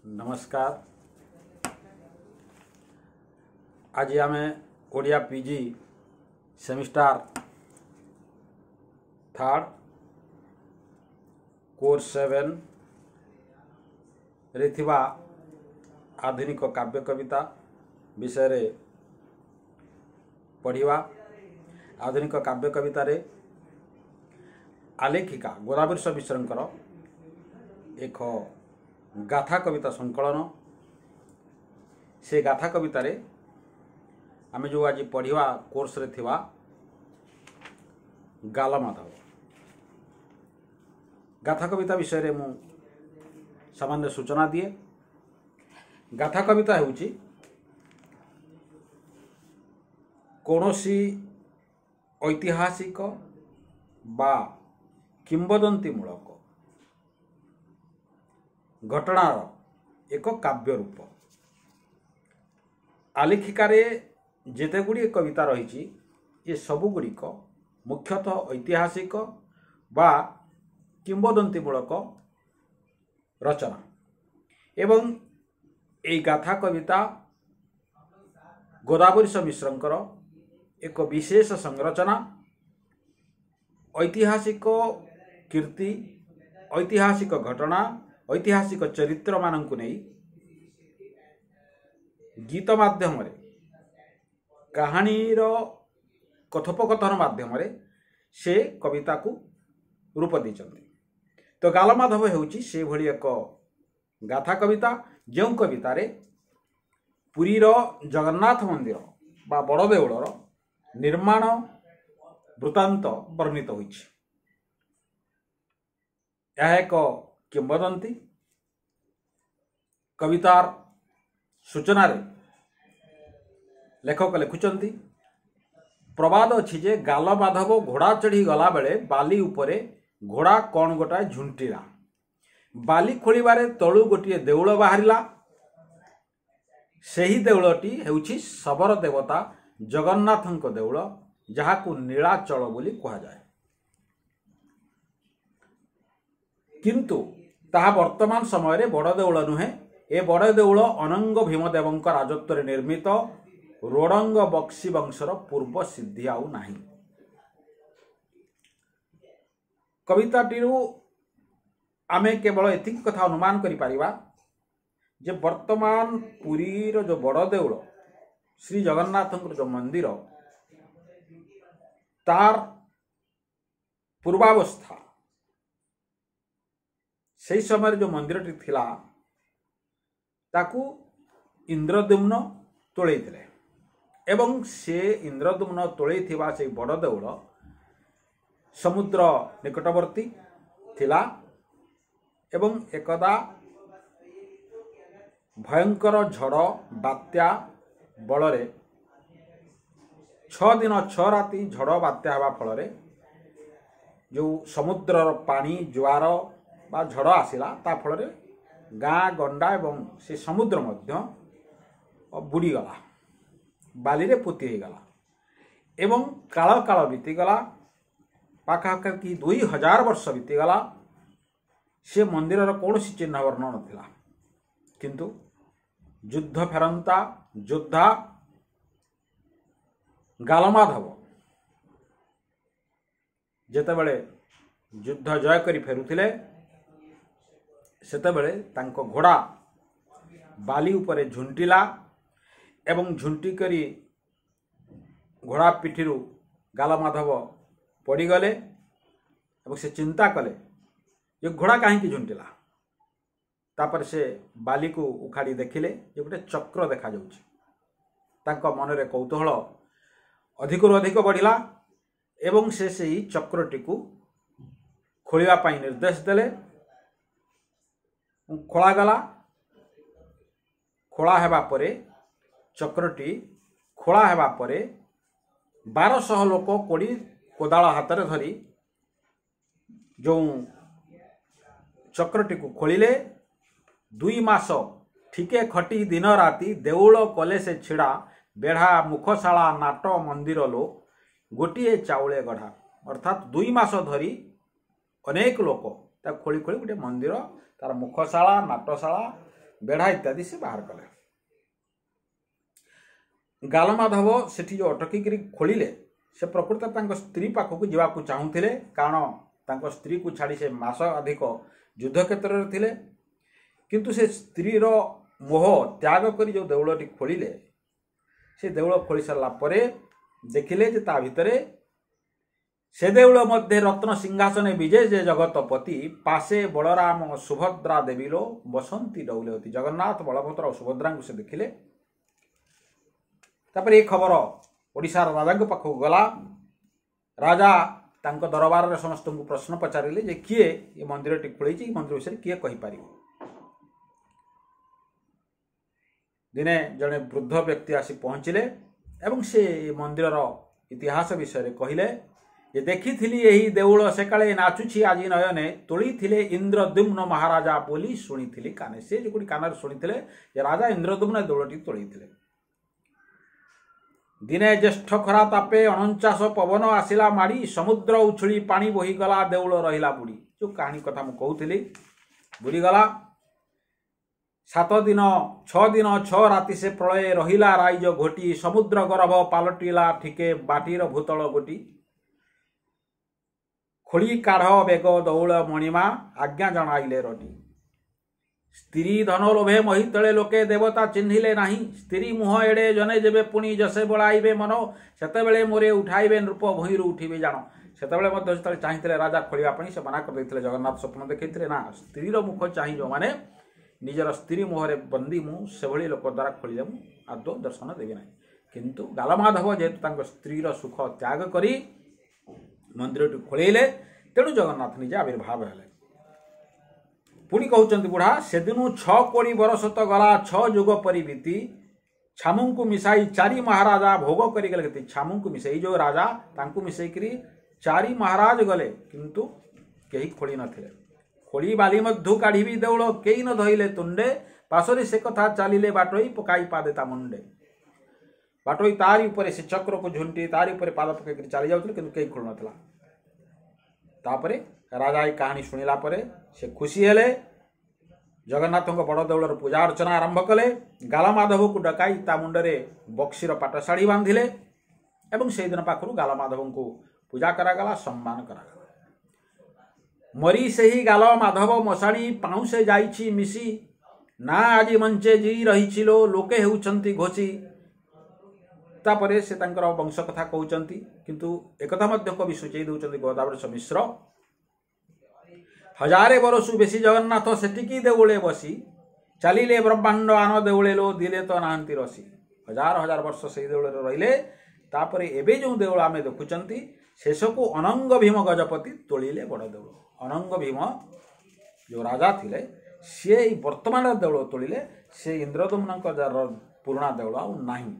नमस्कार। आज आम Odia PG semester third course 7 रे थिबा आधुनिक काव्य कविता विषय रे पढ़िवा। आधुनिक काव्य कविता रे आलेखिका गोदावरी मिश्रंकर एक गाथा कविता संकलन। से गाथा कविता रे आम जो आज पढ़िवा कोर्स रे थिबा गालमाधव गाथा कविता विषय रे मु सामान्य सूचना दिए। गाथा कविता हेउची कोनोसी ऐतिहासिक बा किंवदंती मूलक घटनार एक काव्य रूप। आलेखिकारे जेते गुड़ी कविता रही ये सबुगुड़िक मुख्यतः ऐतिहासिक बा किंवदंती मूलक रचना एवं ए गाथा कविता गोदावरी मिश्रंकर एक विशेष संरचना। ऐतिहासिक कीर्ति, ऐतिहासिक घटना, ऐतिहासिक चरित्र मानंकु नहीं गीत माध्यम रे कहानीर कथोपकथन माध्यम रे से कविता को रूप देइछन्ति। तो गालमाधव हेउची से भली एक गाथा कविता जो कविता रे पुरीर जगन्नाथ मंदिर बा बड़ देउलर निर्माण वृत्तांत वर्णित होइछि। यह एक किंवदंती कवितार सूचना रे लेखक लिखुचंती प्रवाद अछि जे गालमाधव घोड़ा चढ़ी गला बेले बाली उपरे घोड़ा कौन गोटाए झुंटीला। बाली खोलिबारे तळु गोटिए देउळ बाहरिला। सेही देउळटी हेउछि शबर देवता जगन्नाथंक देउळ, जहाकु नीलाचल बोली कहा जाए। किंतु ताहा वर्तमान समय रे बड़ देउळ नुहे। ए बड़ देउळ अनंग भीमदेवंक राजत्व निर्मित रोडंग बक्सी वंशर पूर्व सिद्धि आउ नाही। कविताटीरू आमे केवल एतिक कथा अनुमान करि परिबा जे वर्तमान पुरीर जो बड़ देउळ श्री जगन्नाथंकर जो मंदिर तार पूर्वावस्था से समय जो मंदिरटी थिला ताकू इंद्रद्युम्न तोळैथिले एवं से इंद्रद्युम्न तोळैथिबा से बड़ देउळ समुद्र निकटवर्ती थिला एवं एकदा भयंकर झड़ बात्या बलरे 6 दिन 6 राति झड़ बात्या हवा फल जो समुद्र पानी जुआर बा झड़ आसिला ता फल गाँ गंडा एवं से समुद्र मध्य बुड़ी गला, बाली रे पोती हो गला एवं काल काल बीतीगला। पाखापाखि 2000 वर्ष बीतीगला। से मंदिर कौन चिन्ह वर्ण नाला। किंतु युद्ध फेरंता योद्धा गालमाधव जेतेबेले युद्ध जय करी फेरुथिले सेतेबेले तांको घोड़ा बाली उपरे झुंटिला एवं झुंटी करी घोड़ा पिठिरु गालमाधव पड़गले एवं से चिंता कले जे घोड़ा कहीं झुंटिला। तापर से बाली को उखाड़ी देखिले जे गोटे चक्र देखा जाउछि। तांको मनरे कौतूहल अधिकरु अधिक बढ़िला एवं से सही चक्रटी को खोलिया पाई निर्देश देले। खोला गला। खोला हेबा परे चक्रटी खोला हेबा परे 1200 लोक कोड़ी कोदाल हाथ में धरी जो चक्रटी को खोलिले। 2 मास ठीके खटी दिन राति देउळ कले से छिड़ा बेढ़ा मुखशाला नाट मंदिर लो गोटे चाउले गढ़ा। अर्थात 2 मास धरी अनेक लोक खोली खोली गोटे मंदिर तार मुखशाला नाटशाला बेढ़ा इत्यादि से बाहर कले। गालमाधव सेठी जो अटकिक खोलिले से प्रकृत स्त्री पाखक जावाक चाहूले, कारण स्त्री को छाड़ी से मास अधिक युद्ध क्षेत्र में थिले, किंतु से स्त्री मोह त्याग कर जो देउलटी खोलिले से देउल खोली सारा पर देखिले जे ता भितरे से देउल मध्य रत्न सिंहासन विजय जे जगतपति पासे बलराम सुभद्रा देवीलो बसंती डौलवती। जगन्नाथ बलभद्र और सुभद्रा को से देखिले। तापर ये खबर ओडिशार राजा पाखक गला। राजा तांको दरबार समस्त को प्रश्न पचारे जे किए ये मंदिर टी खोली, मंदिर विषय किए कहि पारिबो। दिने जड़े वृद्ध व्यक्ति आसी पहुँचले एवं से मंदिर इतिहास विषय कहले जे देखी यही देउल से काले नाचुछि आज नयने तोली थिले इंद्रद्युम्न महाराजा बोली शुणी काने। से जो कान शुणी जे राजा इंद्रद्युम्न देउलटी तोली थिले। दिने ज्येष्ठ खरा तापे 49 पवन आसिला माड़ी समुद्र उछुली पानी बोहीगला देउल रहिला बुड़ी। जो कहानी कथा मु कहूली बुड़ीगला। 7 दिन 6 दिन 6 राति से प्रलय रहिला राइज घोटी समुद्र गर्भ पालटिला ठिके बाटीर भूतल गोटी। खोली काढ़ बेग दौड़ मणिमा आज्ञा जणाइले रटी। स्त्री धन लोभे महितले लोके देवता चिन्हिले नाही। स्त्री मुह एड़े जने जेबे पुणी जसे बड़ाइबे मनो सेते बेले मोरे उठाइबे नृप भुइरु उठिबे जानो। सेते बेले मध्य जेतले चाहिथिले राजा खोलिया पई से मना कर दैथिले। जगन्नाथ स्वप्न देखैथिले ना स्त्री रो मुख चाहि जो माने निजर स्त्री मुहरे बंदी मु से भली लोक द्वारा खोलिले मु आदो दर्शन देबे नाही। किंतु गालमाधव जेतु तांको स्त्री रो सुख त्याग करी मंदिर टी खोलेले तेणु जगन्नाथ निजे आविर्भाव हेले। पुणी कहउचंती बुढ़ा से दिनु 6 कोड़ी बरस तो गला 6 युग परी बीती छामु को मिसाई 4 महाराजा भोग करी गले। छामु को मिसाई जो राजा तांको मिसाई करी 4 महाराज गले किंतु केही खोली नथिले। खोली बाली मधु काढ़ी देउल केही न धइले तुंडे पासरे से कथा चालिले बाटोई पकाई पादेता मुंडे। बाटोई तारी ऊपर से चक्र को झुंटी तारी ऊपर पाद पकई चली जाउथिले किंतु केही खोल नथला। तापरे राजा ये कहानी शुणिला परे से खुशी हेले। जगन्नाथ बड़ देउलर पूजा अर्चना आरंभ कले। गालमाधव को डकाई ता मुंडरे बक्सीर पाटशाढ़ी बांधिले एवं से दिन पाखरु गालमाधव को पूजा करागला सम्मान करागला। मरी से ही गालमाधव मशाणी पाउसे जाइछि मिसी ना आज मंचे जी रहिछिलो लोके हेउछंती घोषी। तापरे से तांकर वंश कथा कहउचंती किंतु एकथा मध्य कवि सूचई दउचंती गोदावरी मिश्र। हजारे बरसु बेसी जगन्नाथ सेटिकी देउले बसी चलिले ब्रह्मांड आन देउले लो दिले तो नाहंती रसी। हजार हजार वर्ष से देउले रहिले। तापरे एबे जो देउल आमे देखुचंती शेष को अनंग भीम गजपति तोलिले बड़ देउल। अनंग भीम जो राजा थिले से वर्तमान देउल तोलिले। से इंद्रदुम्न पुराणा देउल आ नाही।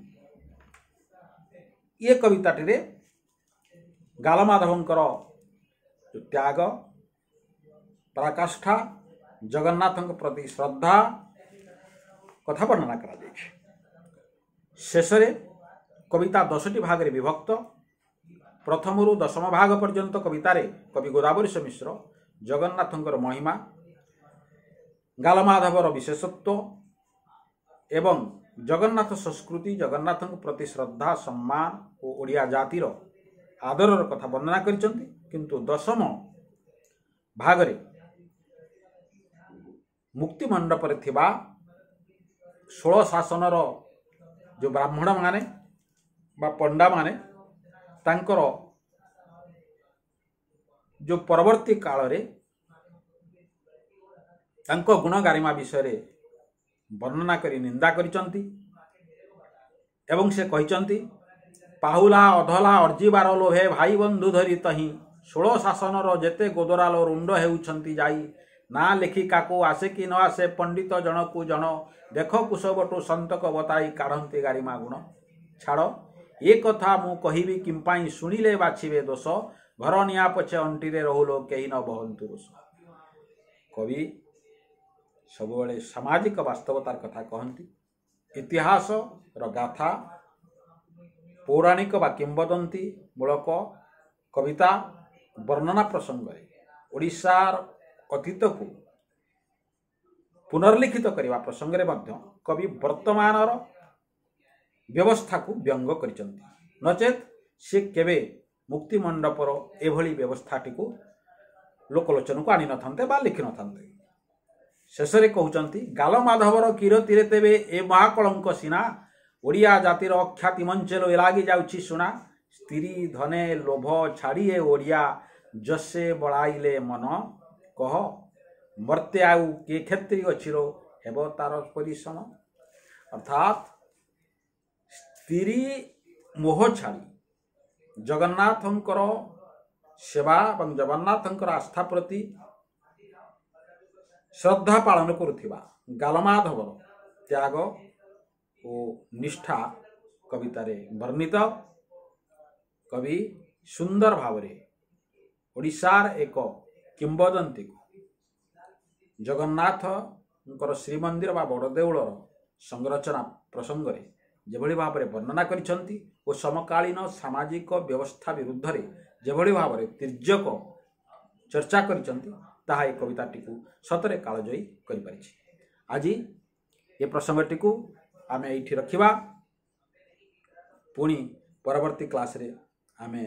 ये कविताटी रे गालमाधवंकर जो त्याग पराकाष्ठा जगन्नाथ प्रति श्रद्धा कथा वर्णना करा। शेष कविता 10टी भाग रे विभक्त। प्रथम रु 10म भाग पर्यंत कवितारे कवि गोदावरी मिश्र जगन्नाथंकर महिमा गालमाधवर विशेषत्व एवं जगन्नाथ संस्कृति जगन्नाथ प्रति श्रद्धा सम्मान और ओडिया जातिर आदरर कथा वर्णना करिसंती। किंतु 10म भागरे मुक्ति मंडप रे थिबा 16 शासनर जो ब्राह्मण माने बा पंडा माने तांकर जो परवर्ती काल रे तांको गुण गारिमा विषय रे वर्णना करी निंदा करिसंती एवं से कहिसंती पाहुला अधला अर्जीबार लोभे भाई बंधु धरी तही 16 शासनर जेते गोदराल रुंड हेउछंती जाई ना लेखिका को आसे कि न आसे पंडित जन को जन देख कुशबटु संतक बताई काढ़ंती गारिमा गुण छाड़ ये कथा मु कहिबी किंपाई सुनिले बाछिबे दोष घर निया पछे अंटीरे रहुलो केही न बहंतु रोष। कवि सबुबले सामाजिक वास्तवतार कथा कहती। इतिहास र गाथा पौराणिक बा किंबदंती मूलक कविता वर्णना प्रसंग ओडिशार अतीत को पुनर्लिखित करने प्रसंग में कवि वर्तमानर व्यवस्था को व्यंग कर नचेत से केवे मुक्तिमंडपर एभली व्यवस्थाटी को लोकलोचन को आनी नथान्ते बा लिखि नथान्ते। शेषरे कहउचंती गालमाधवर कीरतीरे तेबे ए महाकलंक सीना ओडिया जातिर ख्याति मंचेलो एलागी जाउछि सुना स्त्री धने लोभ छाड़िए ओडिया जसे बड़ाइले मन कह मर्ते आउ के क्षेत्रीय चिरो हेब तार परिश्रम। अर्थात स्त्री मोह छाड़ी जगन्नाथंकर सेवा और जगन्नाथंकर आस्था प्रति श्रद्धा पालन करुथिबा गालमाधवर त्याग और निष्ठा कवितारे वर्णित। कवि सुंदर भावरे ओडिशार एक किंबदंती को जगन्नाथ श्रीमंदिर बा बड़देउलर संरचना प्रसंग में जेभली भाव में वर्णना करिसंती और समकालीन सामाजिक व्यवस्था विरुद्ध रे जेभली भाव में तिर्यक चर्चा करिसंती ताहा ए कविताटी को सतरे कालजयी करि परिछि। आज ये प्रसंगटी को आमे एठी रखिबा पुणी परवर्ती क्लास रे आमे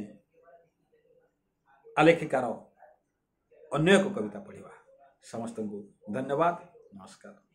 आलेखिकार अन्य एक कविता पढ़िबा। समस्त को धन्यवाद, नमस्कार।